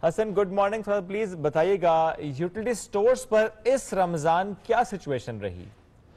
Hasan good morning, please बताइएगा utility stores पर इस रमजान क्या सिचुएशन रही?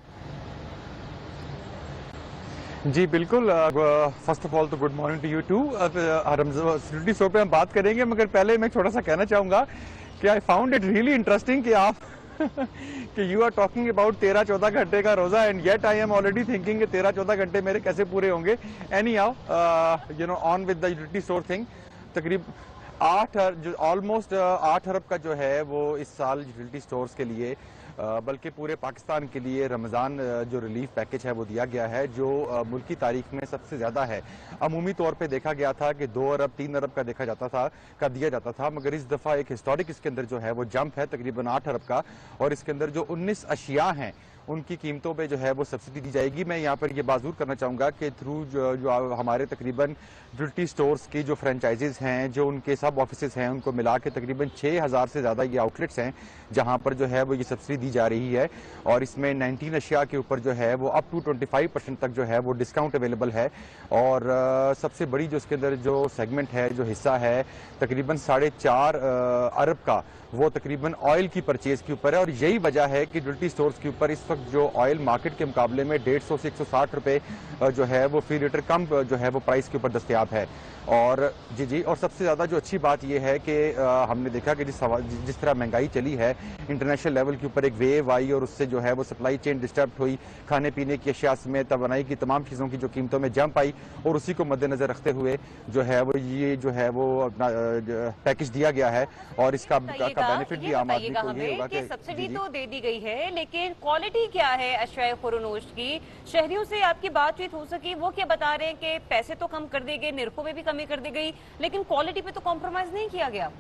जी बिल्कुल। फर्स्ट ऑफ ऑल तो good morning to you too. Utility store पे हम बात करेंगे, मगर पहले मैं छोटा सा कहना चाहूंगा कि I found it really interesting कि आप कि यू आर टॉकिंग अबाउट 13-14 घंटे का रोजा and yet I am already thinking कि 13-14 घंटे मेरे कैसे पूरे होंगे। Anyhow on with the utility store thing. तकरीब ऑलमोस्ट 8 अरब का जो है वो इस साल यूटिलिटी स्टोर्स के लिए बल्कि पूरे पाकिस्तान के लिए रमज़ान जो रिलीफ पैकेज है वो दिया गया है, जो मुल्की तारीख में सबसे ज़्यादा है। अमूमी तौर पे देखा गया था कि 2 अरब 3 अरब का दिया जाता था, मगर इस दफ़ा एक हिस्टोरिक इसके अंदर जो है वो जंप है तकरीबन 8 अरब का, और इसके अंदर जो 19 अशिया हैं उनकी कीमतों पे जो है वो सब्सिडी दी जाएगी। मैं यहाँ पर ये बाजूर करना चाहूँगा कि थ्रू जो हमारे तकरीबन यूटिलिटी स्टोर्स की जो फ्रेंचाइजीज हैं, जो उनके सब ऑफिसेज हैं, उनको मिला के तकरीबन 6000 से ज़्यादा ये आउटलेट्स हैं जहाँ पर जो है वो ये सब्सिडी दी जा रही है, और इसमें 19 अशिया के ऊपर जो है वो अप टू 25% तक जो है वो डिस्काउंट अवेलेबल है। और सबसे बड़ी जो इसके अंदर जो सेगमेंट है, जो हिस्सा है तकरीबन 4.5 अरब का, वो तकरीबन ऑयल की परचेज के ऊपर है। और यही वजह है कि यूटिलिटी स्टोर्स के ऊपर इस वक्त जो ऑयल मार्केट के मुकाबले में 150 से 160 रुपए जो है वो फी लीटर कम जो है वो प्राइस के ऊपर दस्तयाब है। और जी और सबसे ज़्यादा जो अच्छी बात यह है कि हमने देखा कि जिस तरह महंगाई चली है इंटरनेशनल लेवल के ऊपर, एक वेव आई और उससे जो है वो सप्लाई चेन डिस्टर्ब हुई, खाने पीने की अशिया में तवानाई की तमाम चीज़ों की जो कीमतों में जंप आई, और उसी को मद्देनजर रखते हुए जो है वो ये जो है वो अपना पैकेज दिया गया है। और इसका बेनिफिट भी आम आदमी को ये होगा कि सब्सिडी तो दे दी गई है, लेकिन क्वालिटी क्या है अशिया खुरनोश की? शहरियों से आपकी बातचीत हो सकी, वो क्या बता रहे हैं कि पैसे तो कम कर दिए गए, निर्खों में भी कमी कर दी गई, लेकिन क्वालिटी पे तो कॉम्प्रोमाइज नहीं किया गया।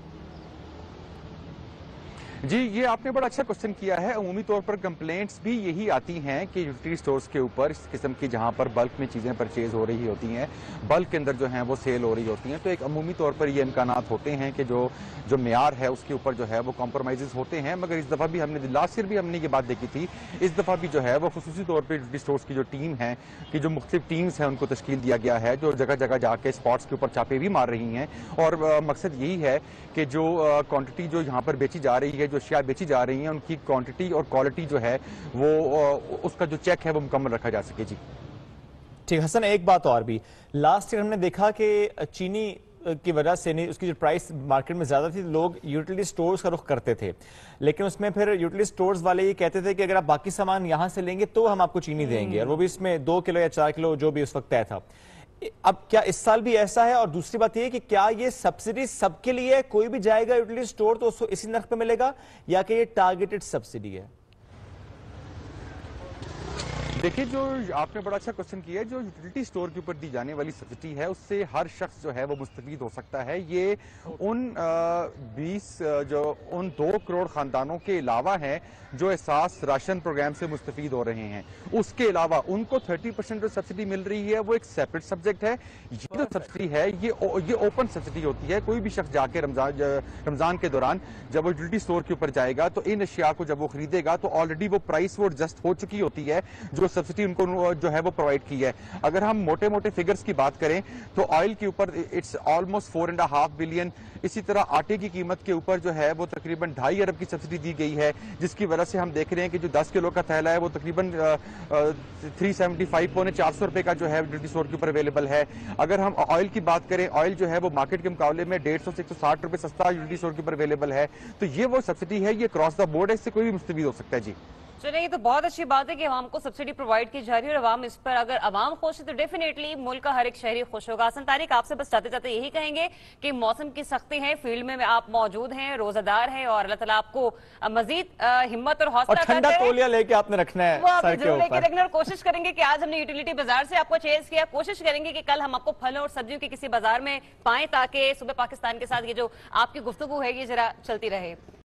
जी ये आपने बड़ा अच्छा क्वेश्चन किया है। अमूमी तौर पर कंप्लेंट्स भी यही आती हैं कि यूटिलिटी स्टोर्स के ऊपर इस किस्म की, जहां पर बल्क में चीज़ें परचेज हो रही होती हैं, बल्क के अंदर जो हैं वो सेल हो रही होती हैं, तो एक अमूमी तौर पर ये इम्कानात होते हैं कि जो मेयार है उसके ऊपर जो है वो कॉम्प्रोमाइज़ होते हैं। मगर इस दफ़ा भी हमने, लास्ट ईयर भी हमने ये बात देखी थी, इस दफ़ा भी जो है वो खुसूसी तौर पर यूटिलिटी स्टोर्स की जो टीम है, कि जो मुख्तलिफ टीम्स हैं उनको तश्कील दिया गया है, जो जगह जगह जाके स्पॉट्स के ऊपर छापे भी मार रही हैं। और मकसद यही है कि जो क्वान्टिटी जो यहाँ पर बेची जा रही है, जो अशिया बेची जा रही हैं, उनकी क्वांटिटी और क्वालिटी जो है वो उसका जो चेक है वो मुकम्मल रखा जा सके। जी ठीक हसन, एक बात और भी, लास्ट ईयर हमने देखा कि चीनी की वजह से नहीं, उसकी जो प्राइस मार्केट में ज्यादा थी, लोग यूटिलिटी स्टोर्स का रुख करते थे, लेकिन उसमें फिर यूटिलिटी स्टोर्स वाले ये कहते थे कि अगर आप बाकी सामान यहां से लेंगे तो हम आपको चीनी देंगे, और वो भी इसमें 2 किलो या 4 किलो जो भी उस वक्त तय था। अब क्या इस साल भी ऐसा है? और दूसरी बात ये कि क्या ये सब्सिडी सबके लिए, कोई भी जाएगा यूटिलिटी स्टोर तो उसको इसी नर्ख पे मिलेगा, या कि ये टारगेटेड सब्सिडी है? देखिए, जो आपने बड़ा अच्छा क्वेश्चन किया है, जो यूटिलिटी स्टोर के ऊपर दी जाने वाली सब्सिडी है उससे हर शख्स जो है वो मुस्तफीद हो सकता है। ये उन 2 करोड़ खानदानों के अलावा हैं जो एहसास राशन प्रोग्राम से मुस्तफीद हो रहे हैं, उसके अलावा उनको 30% जो सब्सिडी मिल रही है वो एक सेपरेट सब्जेक्ट है। ये जो सब्सिडी है ये ओपन सब्सिडी होती है। कोई भी शख्स जाके रमजान के दौरान जब वो यूटिलिटी स्टोर के ऊपर जाएगा तो इन अशिया को जब वो खरीदेगा तो ऑलरेडी वो प्राइस वो एडजस्ट हो चुकी होती है जो सब्सिडी उनको जो है वो प्रोवाइड की है। अगर हम मोटे मोटे फिगर्स की बात करें तो ऑयल के ऊपर इट्स ऑलमोस्ट 4.5 बिलियन, इसी तरह आटे की कीमत के ऊपर जो है वो तकरीबन 2.5 अरब की सब्सिडी दी गई है, जिसकी वजह से हम देख रहे हैं कि जो 10 किलो का थैला है वो तकरीबन 375 पौने 400 रुपए का जो है यूटिलिटी स्टोर के ऊपर अवेलेबल है। अगर हम ऑयल की बात करें, ऑयल जो है वो मार्केट के मुकाबले में 150 से 160 रुपए सस्ता यूटिलिटी स्टोर के ऊपर अवेलेबल है। तो ये वो सब्सिडी है, ये क्रॉस द बोर्ड है, इससे कोई भी मुस्तफीद हो सकता है। जी चलिए, ये तो बहुत अच्छी बात है कि अवाम को सब्सिडी प्रोवाइड की जा रही है, और अवाम इस पर, अगर अवाम खुश है तो डेफिनेटली मुल्क का हर एक शहरी खुश होगा। हसन तारिक, आपसे बस जाते जाते यही कहेंगे कि मौसम की सख्ती है, फील्ड में आप मौजूद हैं, रोजादार हैं, और अल्लाह ताला आपको मजीद हिम्मत और हौसला ठंडा तौलिया लेके आपने रखना है, वो आप जरूर लेके रखना। और कोशिश करेंगे कि आज हमने यूटिलिटी बाजार से आपको चेज किया, कोशिश करेंगे कि कल हम आपको फलों और सब्जियों के किसी बाजार में पाएं, ताकि सुबह पाकिस्तान के साथ ये जो आपकी गुफ्तगू है ये जरा चलती रहे।